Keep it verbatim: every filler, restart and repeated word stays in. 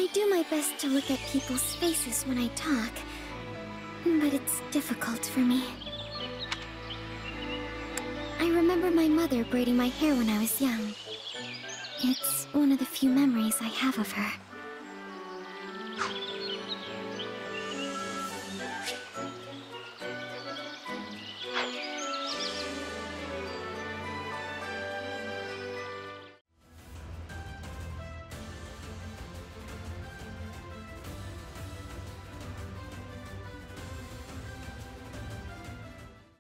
I do my best to look at people's faces when I talk, but it's difficult for me. I remember my mother braiding my hair when I was young. It's one of the few memories I have of her.